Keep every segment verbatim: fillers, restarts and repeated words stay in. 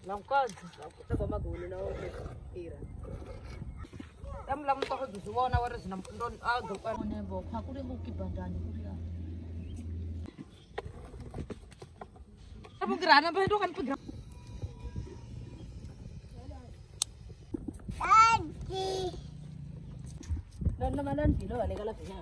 Langkad. Ako magulo na ako. Tira. Am lang to ko duwa na waras na don agaw ano ne bo. Hakuri mo kibandani kuriya. Abo grana ba do kan pag Anti. Dan naman silo ani kala pinya.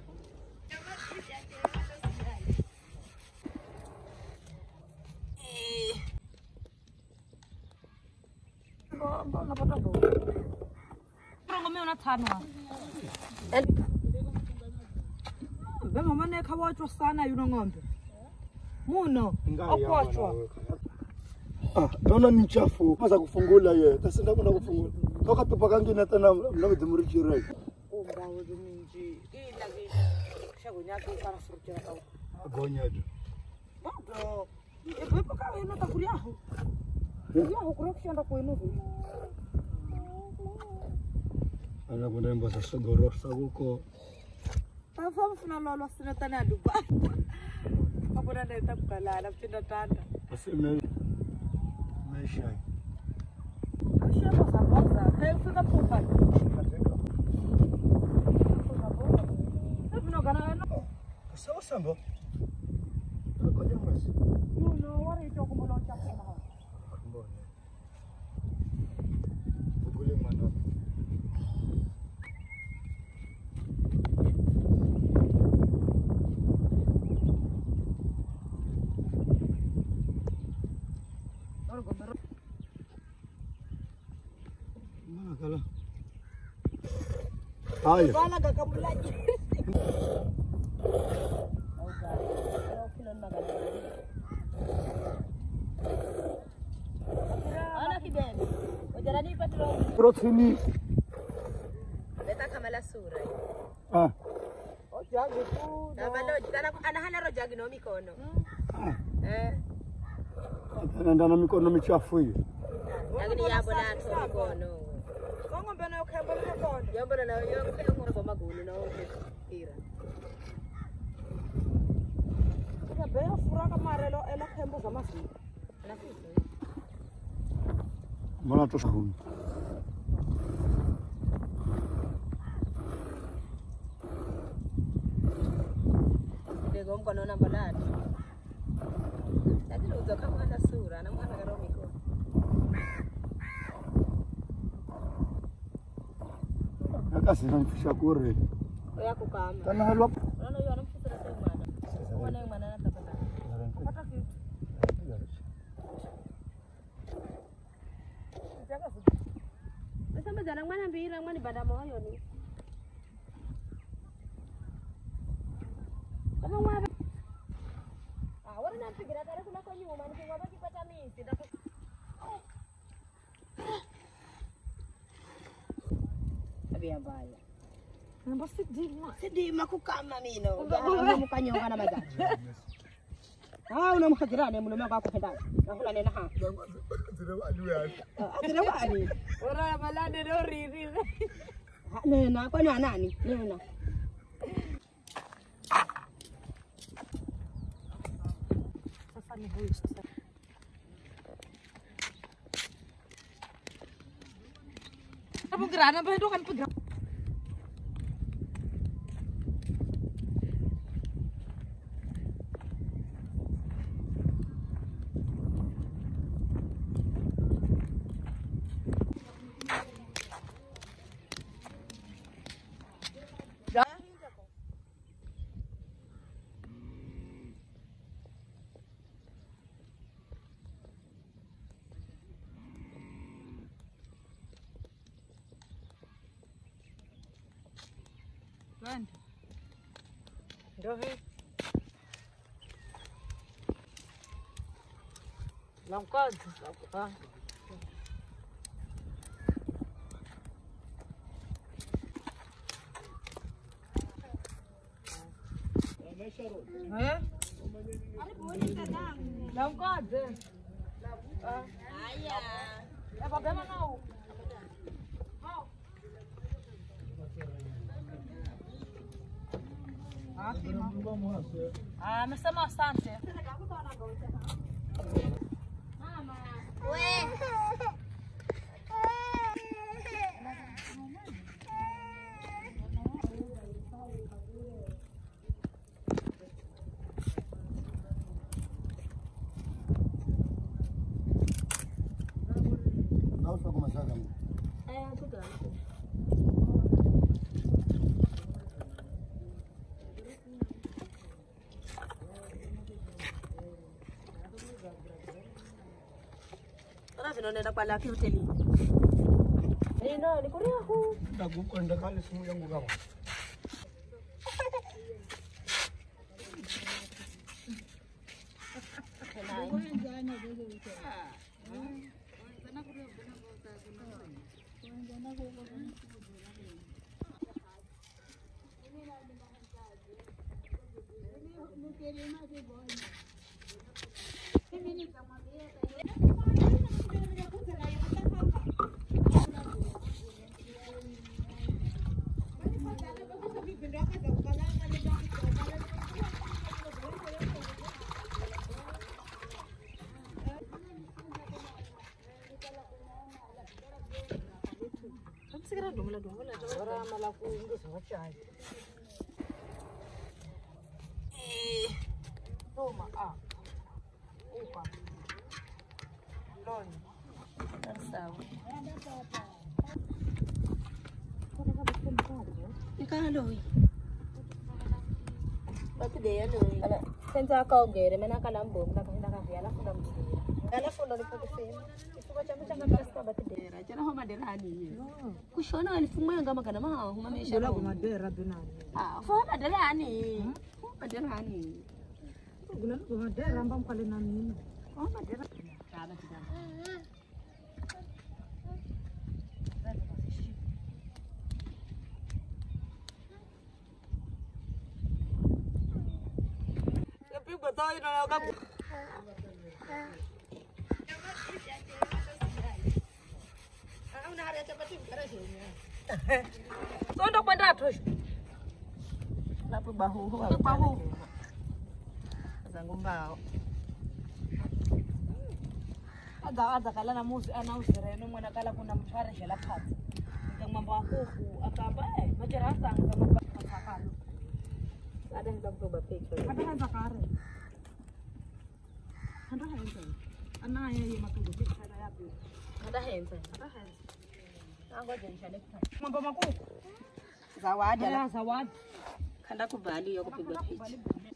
Ba na pata do. Pero ngome una thanwa. El Ba mama ne khawachwa sana yuno ngombe. Muno. Akwachwa. Ah, naona ni mchafu. Pasa kufungula yeye. Sasa ndakuna kufungula. Toka tupakangina tena mnaweza murichirai. Umbawo minji. Ila ke shagonya ke para furutira au. Agonyado. Bado. Ebe paka ino takuriaho. Kuriaho kurokshanda ko ino. Ana kunemba sasa gorosa huko. Tafamu funa lolo sina tana Dubai. Kabona nenda kukalala mtinda tanda. Aseme maisha. Maisha kwa sababu kai fika popa. Hebu nogana no. Sawa sambo. Ngoja mwezi. No no wari to kumolo chapo na. Mbona. Ukule mwana. Mana kala? Ayo. Bala gakamulaji. Ana kibeni. Wajarani patro. Protini. Beta kamala sura. Ah. Ojagi tu. Na balo tana ana hana rojagi no mikono. Ah. Eh. Nenda na mikono michafu hiyo. Lakini yabo na to mikono. Kongo mbona ukembo na kondo. Yabo na yo ko ko magulu na o tira. Ika beyo furaka marelo ela kembo kama si. Na fiso. Mbona tosha huko? Dego mkono na balati. Lakini uzo kama hana sura na mwana karo mikono. Akasi nanifisha kure. Oya kukama. Kana halwa. Unaona yeye anamfusira sasa mwana. Mwana yeye mwana anatapata. Pata kitu. Jaga su. Sasa jana mwana mbira mwana bada moyo ni. Kama mwana ah wana nampigira tare kuna kwa nyuma ni kwa baki pata mimi ndio Abia mbaya. Namba sidima. Sidima kukama mino. Ndio mkanyonga na magaji. Ah unamhadhirani mume wako akupenda. Nakula nena ha. Adira wani. Ora malade no riri. Nena kwa nani? Nena. Sasa ni huyu sasa. Abo grana ba do kan pag Friend. Dohi. Langkad. Ah. Eh? Langkad. Ah. Aya. Eh, bagaimana kau? Ah, mas sama asante. Mama. Kau suka masalah kamu? Eh, sudah. Unaenda kwa laki hoteli. Eh, no, ni kuri aku. Dagu kwenda kale simu yangu kama. Segera dong, lah dong, lah dong. Segera malah aku nggak sama cai. Eh, tuh maaf. Upa, lon, tersau. Ikaloy. Batu dia tuh. Kalau senza kau gere, mana kalambo, mana kau nak kaya lah sudah mesti. Kalau sudah dipakai itu macam-macam kan pasti batu dia. Jangan homa derani. Kushona alifunga yang gama kana maha homa mesha. Dula kuma dera dunani. Ah, homa derani. Homa derani. Gula kuma dera ambam kali nani. Homa derani. Kaba tidak. Tapi betul ini nak. Sondok pada terus. Lapu bahu, Lapu bahu. Sanggup bau. Ada ada kala na mus ana usireno mwana kala kuna mfara shela phat. Ngang mambo akuku akaba eh majarasa ngang mambo sakalo. Ada yang belum coba picture. Ada kan sakare. Ada hense. Ana ya ya matudu ada ya bi. Ada hense. Ada hense. Anggo jadi shale phat. Mambo makuku. Zawadi Ada ala. zawadi. Kanda kubali yo kupigwa picha.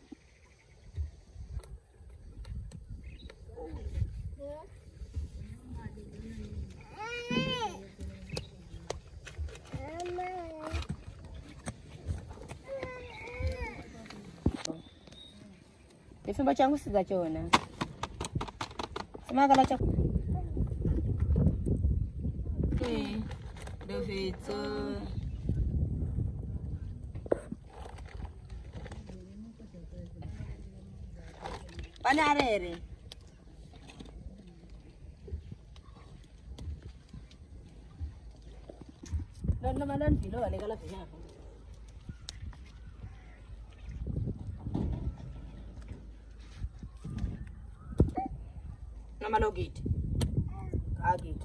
Kifimbo changu sijakiona. Sema kala cha. Eh, ndio vitu. Pane arere. Ndio maana ndio wale kala pia. Nama lo gate. Ah gate.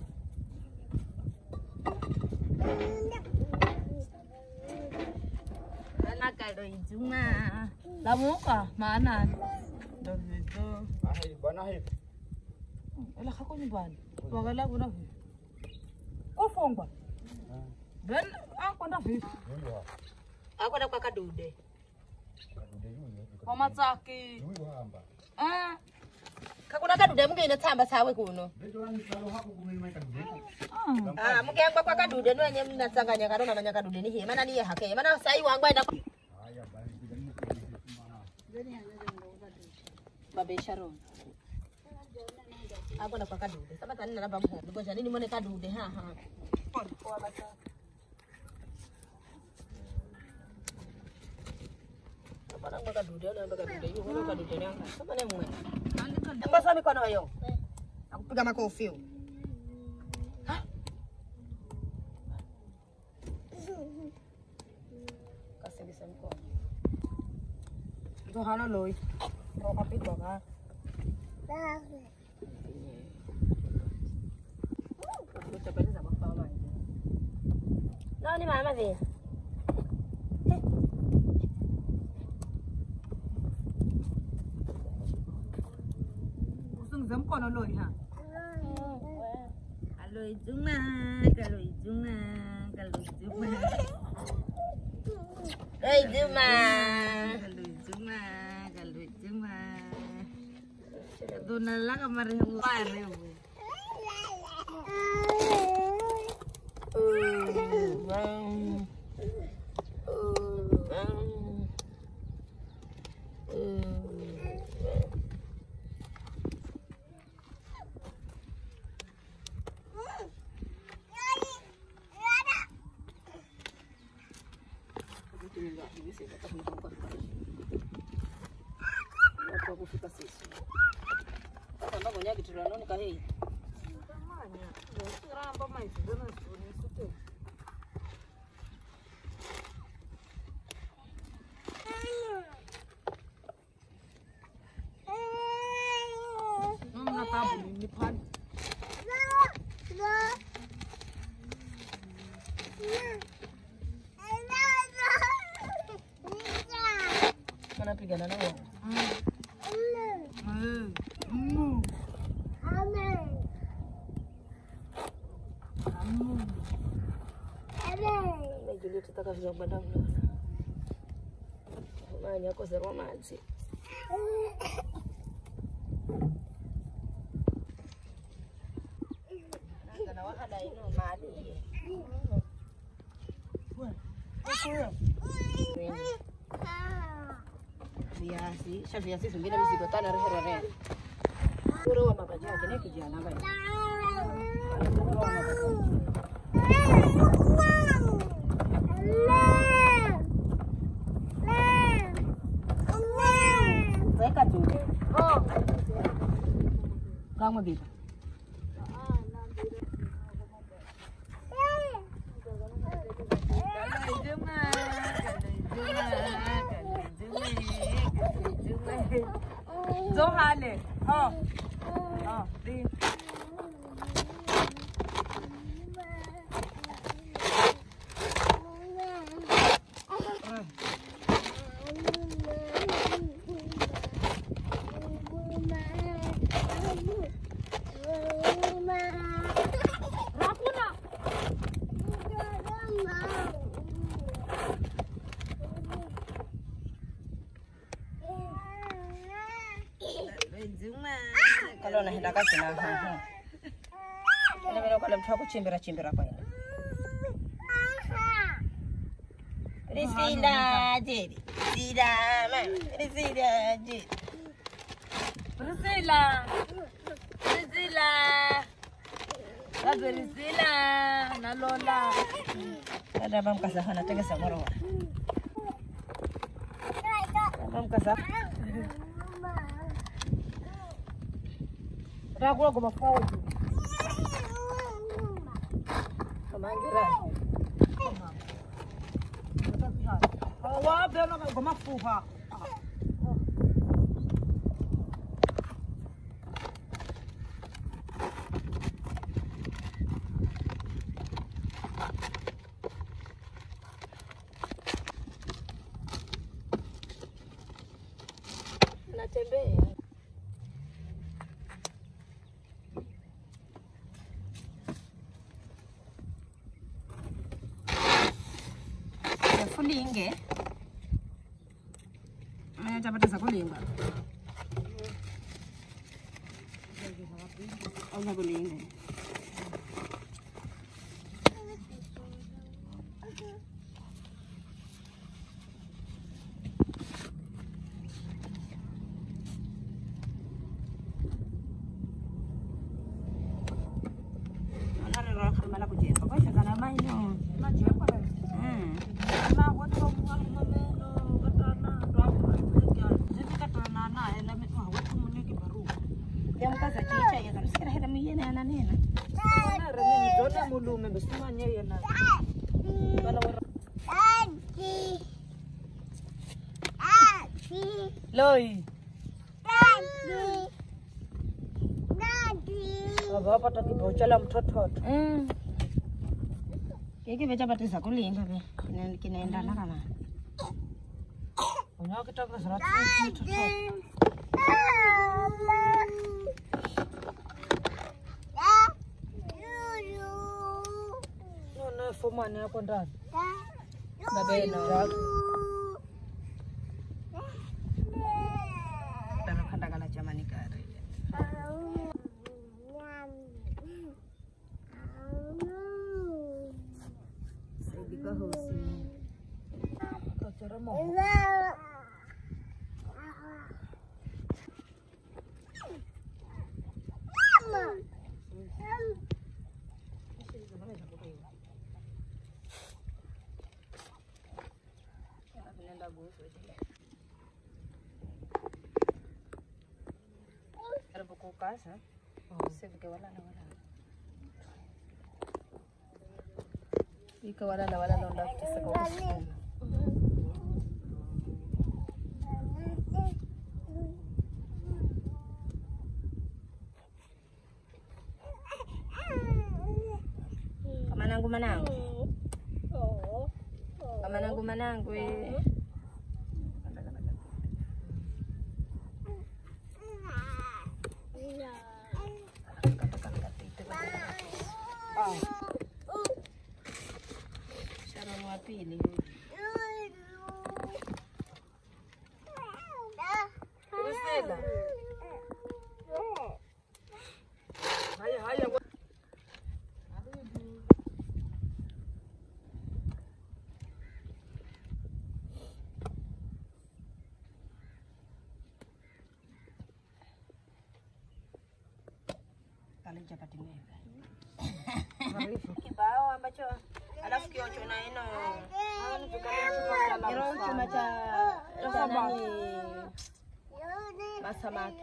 Anak kado ijuma. Lamu ka mana? Ndio vitu. Ahai bana hai. Ela khako ni bani. Wagala kuna vi. Kufungwa. Ben ako na vi. Ako na kwa kadude. Mama tsaki. Eh. Kakuna kadude mungene tsamba sawe kuno. Ah, mungengwa kwa kadude no nyem natsanganya karona na kadude ni he. Mana ni hake. Mana sai wangu enda. Babe Sharon. Ako na kwa kadude. Sabata nina naba mho. Ngoja nini mone kadude ha ha. Kwa bata. Sabana ngwa kadude na ndo kadude yu ngwa kadude nyanga. Sabana mwe. Ngosa mikono yo. Akupiga makofi. Ha? Kasebisa mikono. Ito halo loy. Ro kapit ba ka? Kutabaliza mafao manje. Nani mama vile? Usungze mkono loi ha. Alo ijuma, kalo ijuma, kalo ijuma. Hey Juma. Kalo ijuma, kalo ijuma. Dona la kamar yang pare. Oh, bang. Oh, bang. Oh. Aku fika sisi. Kama ndio nyaki tulanoni ka hei. Tamanya. Ndio siramba mai zona zoni sute. Mama tabu ni pan. Mana pigana na wao. Juliet tutaka vya badamu. Manya kwa zero manzi. Kana wakada ino mali. Viazi, sha viazi vingine mzigo tano rehero re. Kuro wa baba yake ne kijana baya. Weka tu. Oh. Kamu biba. Zohale. Oh. Oh, di. Kalau nak hendak kasi na ha. Ini mero kalau mtako chimbira chimbira kwa ini. Priscilla jadi. Priscilla man. Priscilla jadi. Priscilla. Priscilla. Priscilla. Nalola. Ada bam kasah na tengah samoro. Bam kasah. Rakula kwa mafao. Kamangira. Awa bela kwa mafuha. Natembea. Kulinge. Mana dapat sa kulinga. Oh, na kulinge. Ana ro khamala ku jepa ko kana mai no. Na jepa. Hmm. Na wato mwana meno katana ndo ya. Zivi katana na ela mtu wato mwenye baru. Yang kasa cica ya kan sekarang ada mie na nena. Na remi zona mulume besimanya yana. Bala wara. Adi. Adi. Loi. Adi. Adi. Baba kibao cha mtoto. Mm. Kiki becha batiza kulinda be. Kina kinaendana kama. Unao kitaka sarati mtoto. No no fomani hapo ndani. Baba ina. Dana kanda kana jamani kare. Saidi ka hosi. Kachara mo. Era buku casa. Se fica wala na wala. Ika wala na wala londa kisa ko. Kamanangu manangu. Kamanangu manangu eh. Sharon wa pili. Priscilla. Haya haya. Kale chapati mega. Marifu. Kibao ambacho alafu kiocho na ino. Iro chuma cha cha nani? Masamaki.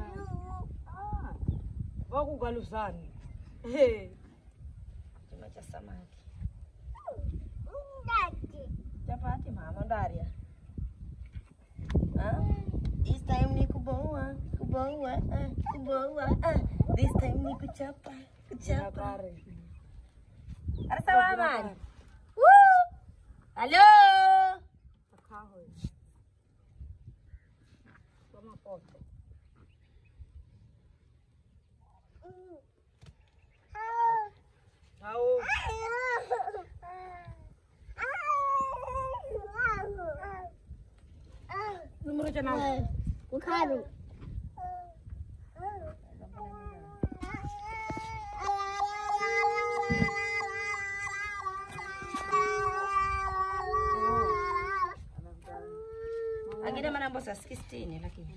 Boku galusani. Eh. Chuma cha samaki. Chapati mama ndaria. Ah? This time ni kuboa, kuboa, ah, kuboa, ah. This time ni kuchapa, kuchapa. Arsa waman. Woo! Hello. Akaho. Toma foto. Au. Número de nada. O caro. Agina manambo sa sixteen lakini.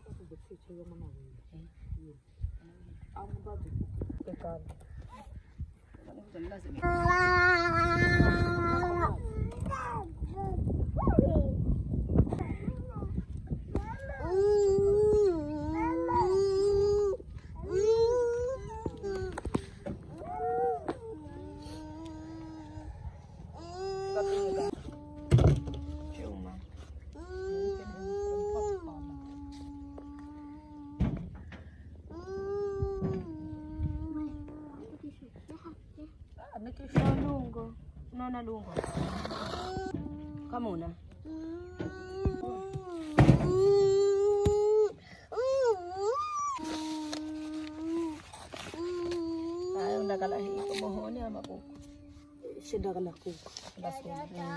Nikisha lungo. Unaona lungo? Kama una. Ayo ndakala hii kwa mohoni ama kuku. Shida kala kuku. Basi.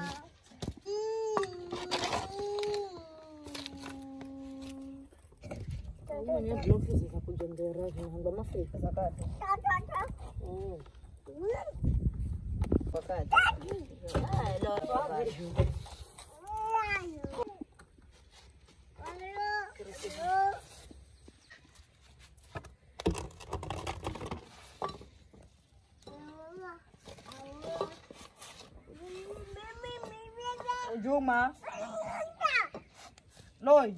Mwenye bloki za kujengera ndo mafika zakati. Mm. Wakati. Ah, lo wakati. Juma. Loi.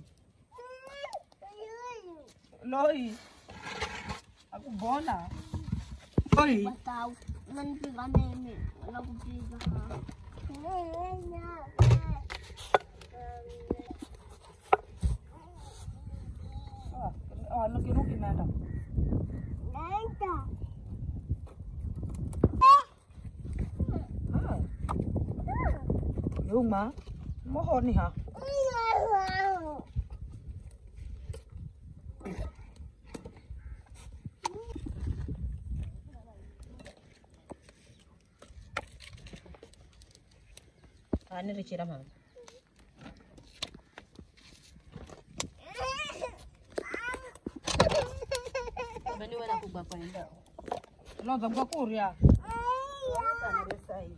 Loi. Aku bona. Loi. Tahu. Menpiga nene. Aku piga. Ah, ano kinuki na ito? Nenta. Yung ma, mohon ni ha. Ani richira mama. Bani wana kugwa kwa nda. Lo zangwa kuria. Sana resai.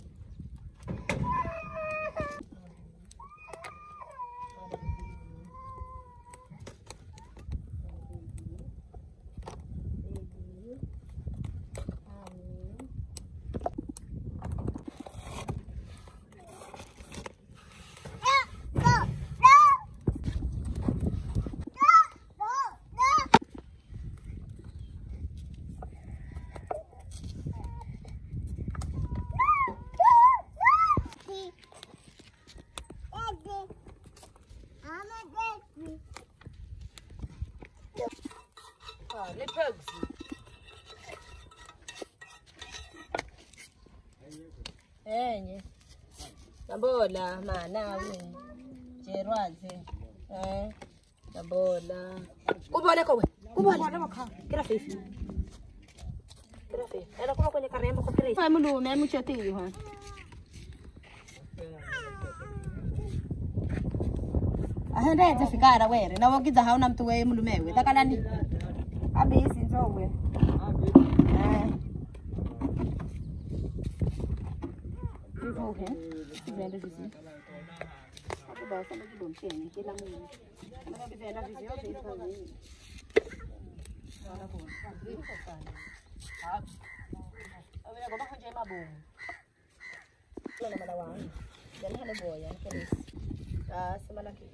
Ni pigs. Enye. Nabola manawe. Jerwaze. Eh. Nabola. Kubona kowe. Kubona makha. Kira fifi. Kira fifi. Era kuma kwenye karembo kwa kire. Fa mulume muchati ha. Ahende zifikara were. Na wogiza hauna mtu wewe mulumewe. Takalani. Abisi nzowe. Eh. Vivo he. Vende vizi. Hapo basi ndio kidomcheni kila mmoja. Mbona vivenda vizi yote hizo hizi. Wana kwa. Vivo sana. Ah. Awela kwa baho jema bomu. Kuna mala wangu. Jana hale boya kelisi. Ah, sema laki.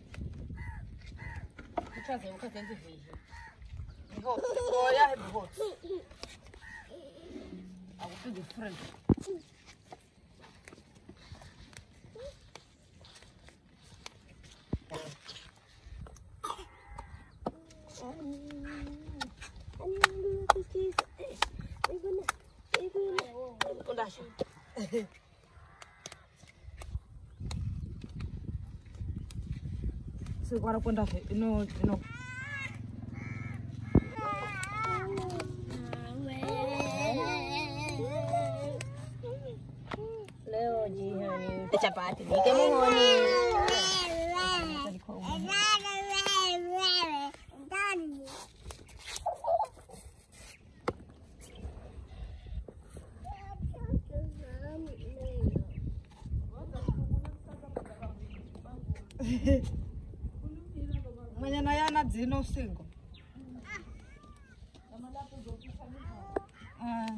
Mchaze ukaze hivi. Hot. Oh yeah, it's hot. I will do the French. So para kwenda no no. Leo jihani chapati nike muhoni. Mwenye na yana dzino singo. Ah.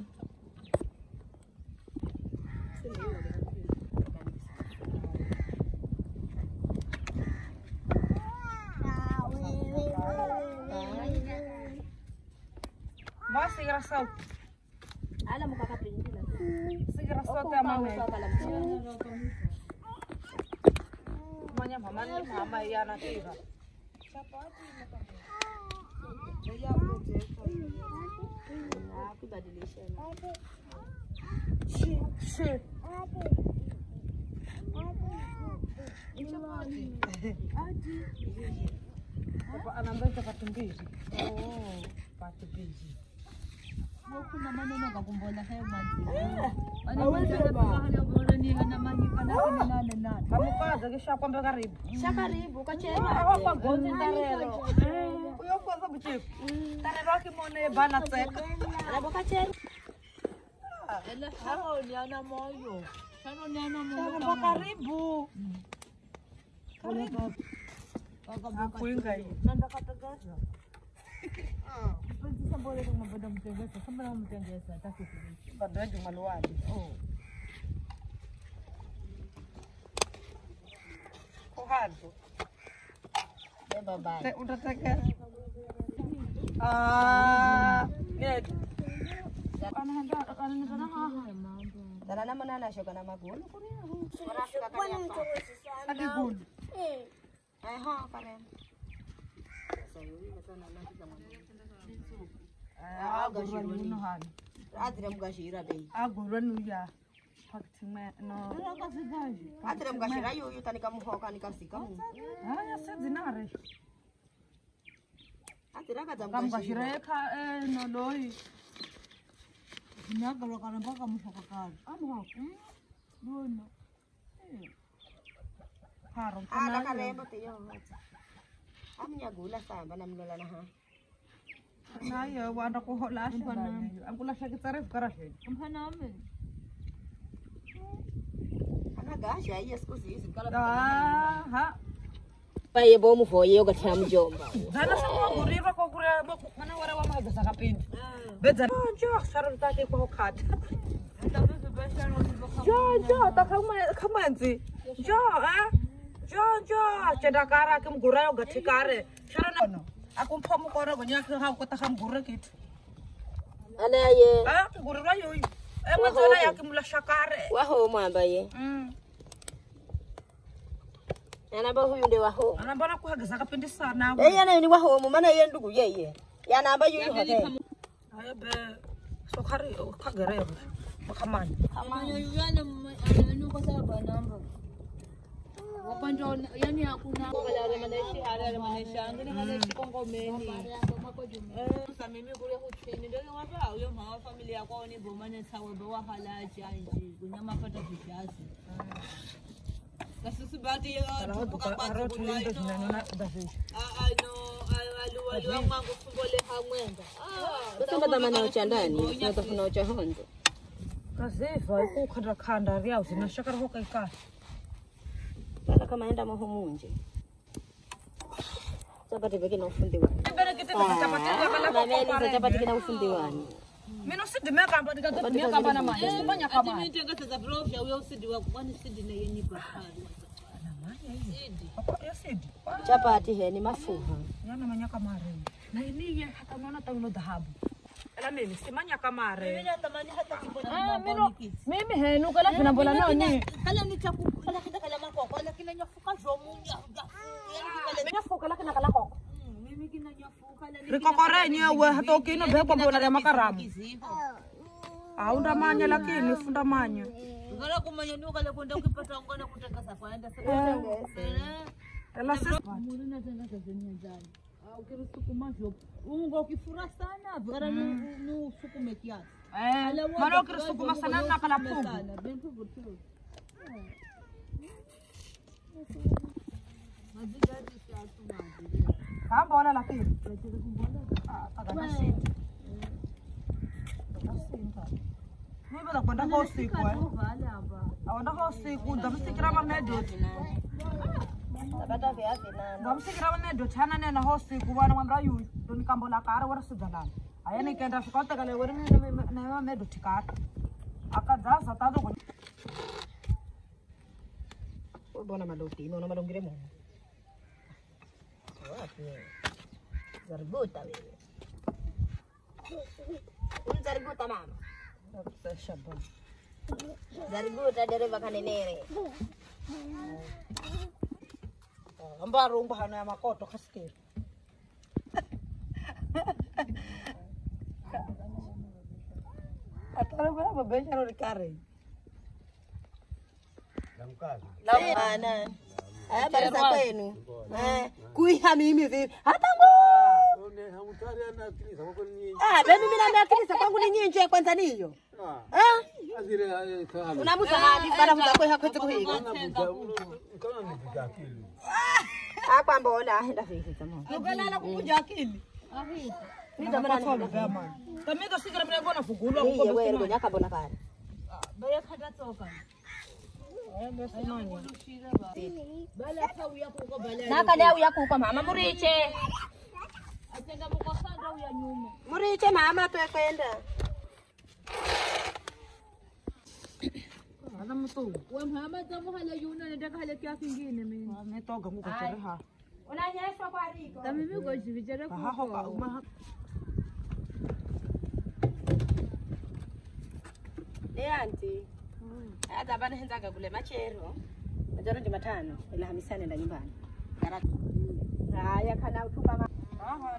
Mas engraçado. Ala mo kakapin nila. Engraçado é a mãe. Manya mama ni mama yana tiba. Chapati makapi. Dia project. Ah, kubadilishana. Shi, shi. Chapati. Aji. Apa anamba chapati mbili. Oh, chapati mbili. Kuna maneno ngakumbona hayo manzi. Anaweza hana bora ni hana maji kana kana nane nane. Kamukaza kisha kwamba karibu. Kisha karibu kachema. Hapa gonze tarero. Uyo kwanza buchifu. Tarero kimone bana tseka. Labo kachema. Ele hao ni ana moyo. Hao ni ana moyo. Hapa karibu. Karibu. Kaka kuinga hii. Nanda katagaza. Ah. Pwede boleh kung mabadang mutengesa. Saan ba naman mutengesa? Kasi badad yung maluwali. Oo. Kuhado. Eh, babae. Udah teka. Ah. Nged. Ano handa? Ano na sana ha? Dala naman na siya ka na magulo. Maras ka kanya pa. Adi gulo. Ay ha, karen. Agurwan nuhan. Adrem gashira bei. Agurwan nuya. Paktima no. Atre mkashira yuyu tanika muhoka nikasika mu. Haya sedzinare. Atre kaza Mkashira eka eh no loi. Nagalo kana mpaka muhoka kali. Amuhoka. No. Haro. Ala karembo tiyo. Amnyagula samba namlola na ha. Naye wanda kuholasha bana. Ankulasha kitsare karashe. Mfana ame. Anagasha iya siku hizi kala. Ah, ha. Baye bomu voye yogathya mjomba. Zana sakuriva kokura mana wara wa maga sakapindi. Bedza. Jo, saro take kwa khata. Jo, jo, takama kamanzi. Jo, ah. Jo, jo, chedakara kimgura yogathikare. Shara no. Akumpha mukora gonyaka ha kota hamgura kitu. Anaye. Ah, ngurira yoyi. Emazona yakimula shakare. Waho mwamba ye. Mm. Yanamba huyu nde waho. Anambona kuhageza kapindi sana. Eh yana ni waho mu mana ye ndugu yeye. Yanamba yuyu hote. Ayo be sokari kagere makamani. Amanya yuyana anu kwa sababu namba. Wapanda yani hakuna kala manaishi hali manaishi angine manaishi kongomeni. Eh sasa mimi kule huchini ndio wapa huyo mwa familia yako ni bomane sawa bawa halaji anji kunyama pata vijazi. Kasisi bati ya Arot lindo zinanona dazi. ah no alu alu wangu kumbole hamwenda. Ah Sasa badamana ucha ndani, tunatafuna ucha honzo. Kazefa ukukhanda khanda riyawo zinashakara hoka ikaya. Kala kama enda mahumunje. Chapati beki na ufundiwa. Bere kete chapati yakala Mameli chapati kina ufundiwani. Mino sidime kamba dikazimia kamba na manje. Sibanya kamba. mimi nitenga za brofia uyo usidi wa kwani sidi na yenye bahari. Apa ya sidi. Chapati he ni mafuha. Yana manyaka mare. Na ini ya hata unaona tauno dhahabu. Ela mimi simanya kamare. Mimi natamani hata kipona Ah mino mimi henu kala vinambola nani. kala ni chakula kila kala makoko lakini nyafuka zomunya. Nyafuka lakini kala koko. Mimi kina nyafuka na Rikokore nyewe hata ukino beko mbona ya makaramu. Aunda manya lakini funda manya. ngala kumanya ni ukale kwenda ukipata ngona kutangaza kwaenda sasa. Ela sisi Muri natangaza zenye njani. Ah ukirusukuma job. Ungo ukifura sana vara ni ni usukume kiasi. eh mara ukirusukuma sana na kala pugu. Bentu vutu. Mazigadi shatu mazigadi. Kamba wala lakini. Ah kada sidi. Mimi bada kwenda kwa usiku eh. Vale hapa. Awanda kwa usiku ndamsikira manedo. Tabata vya vina. Ndamsikira manedo chana nena usiku bwana mwambra yu ndo nikambola kara wara sidalana. Aya nikaenda fikota kale wari na na manedo tikara. Akazaza tazo kwa. Bona madoti, no madongire mo. Wapi? Zarguta wewe. Zarguta mama. Shabba. Zarguta dereva kanenere. Ambaro umba hana ya makoto kasikiri. Atara bana babesha ro rikare. Lamana. Aya barasa kwenu. Eh, kuiha mimi vipi? Hata ngo. Ah, mimi mimi na akilisa kwangu ni nyinyi kwanza niyo. Ah. Unamuza hadi bana muza kwa hakwete kuhiga. Ah, kwamba ona enda vipi tamam. Ukalala kukuja akili. Ahi. Ni zamana ni Kama. Kamika sikira mna mbona fugulwa Iye kuko. wewe ngonya kabona kare. Baya khata toka. Bala tau yako uko bala. Nakale au yako kwa mama muriche. Atenda mukosanda au ya nyuma. Muriche mama tukwenda. Ana mtu. Wewe mama tamu hala yuna nataka hala kia kingine mimi. Ametoka nguko tereha. Unanyesha kwa riko. Kama mimi uko jivichara Ha ho ka uma. Eh auntie. Hata bana henzaga kule machero. Najana Jumatano ila Hamisi anaenda nyumbani. Karatu. Haya kana utuka mama. Aha.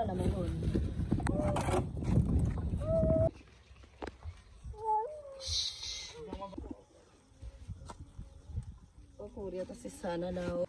na mengoni. Kuria kasi sana nao.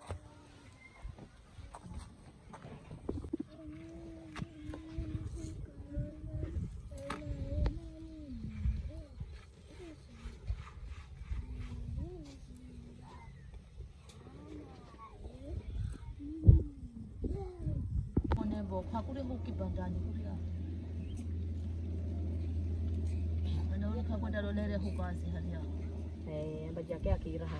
Pakuri hoki bandani kuria. Anaona kama ndo lele hukazi hali yao. Eh, ambaye yake akiraha.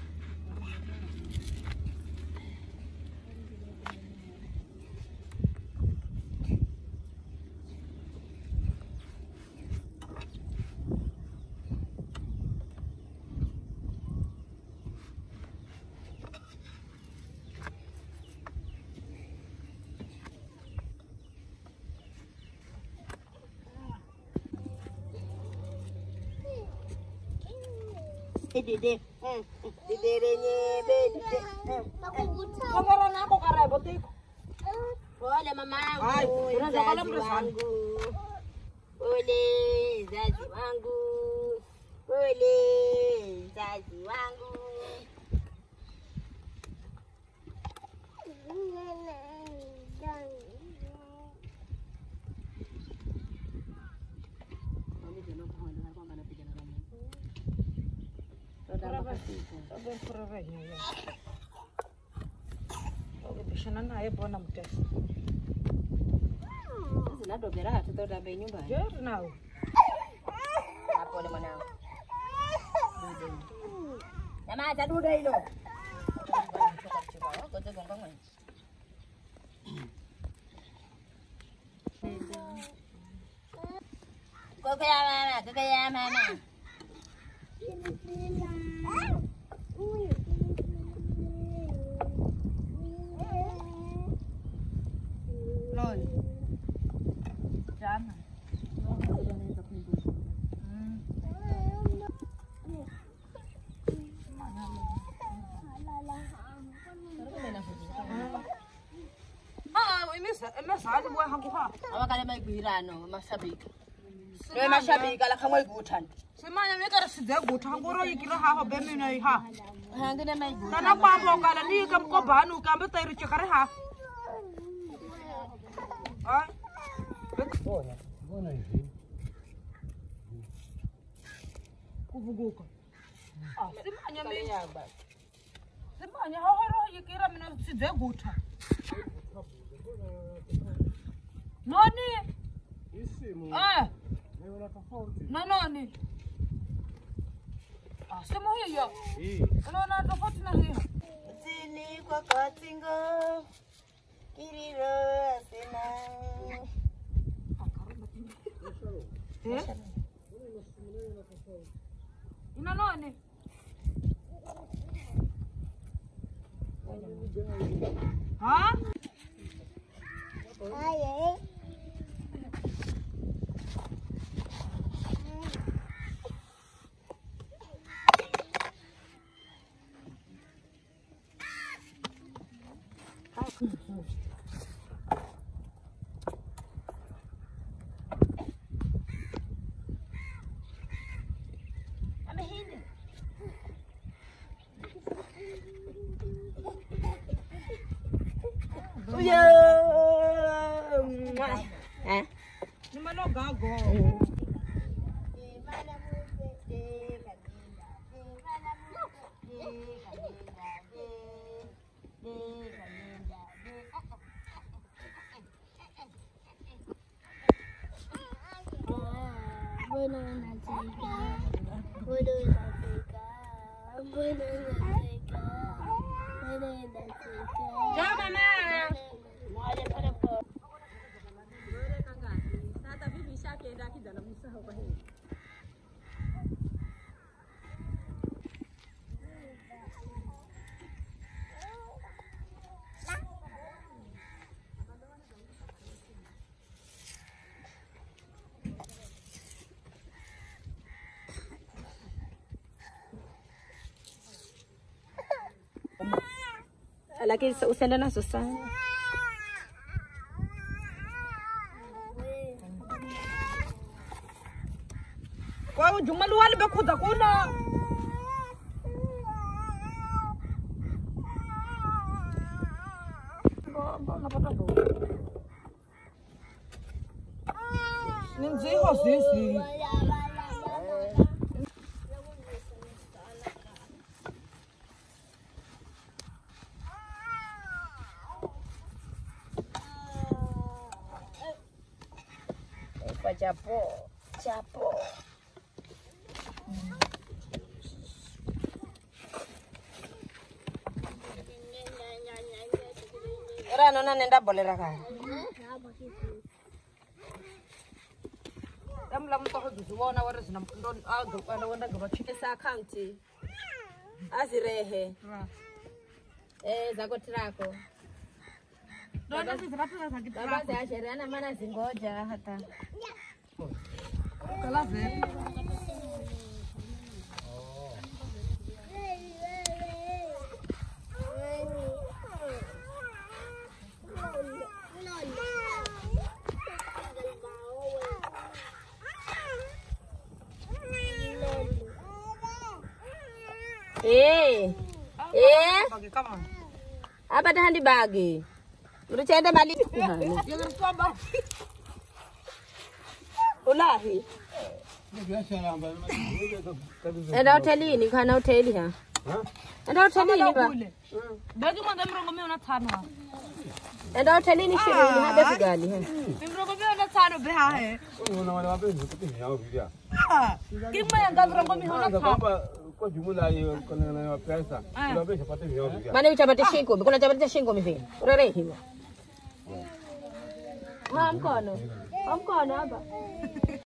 Dede, dede nyebe, dede. Kongoro nako karebo tiko. Pole mamangu, mzazi wangu. Pole mzazi wangu. Pole mzazi wangu. Bishana naye bona mtesi. Sasa ndo bera hata ndo bei nyumba. Jer nao. Hapo ni mwanangu. Jamaa taduda hilo. Kote gonga mwe. Koko ya mama, koko ya mama. Lol. Jana. Ah, imesa imesa bwa hangu ha. Awakale maigwirano mashabiki. Ndio mashabiki ala kamwe guthanda. Simanya mekara sidze gutha ngoro yikira ha ho be mina yi ha. Hangine maigwirano. Kana kwambo kala ni kam ko banu kambe tayri chekare ha. Ah. Bona, bona hivi. Kuvuguka. Ah, simanya me. Simanya ha ho yikira mina sidze gutha. Nani? Isimu. Ah. Wewe tofauti. Na nani? Ah, sema hiyo. Hii. Unaona tofauti na hiyo. Zini kwa katingo. Kiriro asena. Eh? Ina nani? Ha? Aye. Uya. Eh? Ni malo gago. Bueno, una chica. Bueno, una chica. Bueno, una chica. Bueno, una chica. Ja mama. Lakini usiende nazo sana. Kwa juma luwali bekuda kuna. Napata ndo. Ninziho sisi. Kwa chapo, chapo. Era nona nenda bolera kaya. Amla mtoko duzuona wari zina ndo aga ana wanda gaba chike sa account. Azirehe. Eh zako trako. Ndo ndo zirapira za kitrako. Baba za sherehe maana zingoja hata. Kala ze. Eh. Eh. Bagi kama. Apa dah handi bagi? Mruchende mali. Jangan swaba. Ulahi. Enda hotelini kana hoteli ha. Enda hotelini ba. Bagi mwanza mrongo mia na tano. Enda hotelini shirini hada vigali ha. Mrongo mia na tano beha he. Una wale wapenzi kutimia au vidia. Ah. Kimma yanga mrongo mia na tano. Kwa jumla hiyo kuna na pesa. Kuna pesa pata hiyo vidia. Maana uchapate shingo, kuna chapate shingo mimi. Urere hiyo. Ha mkono. Ha mkono hapa.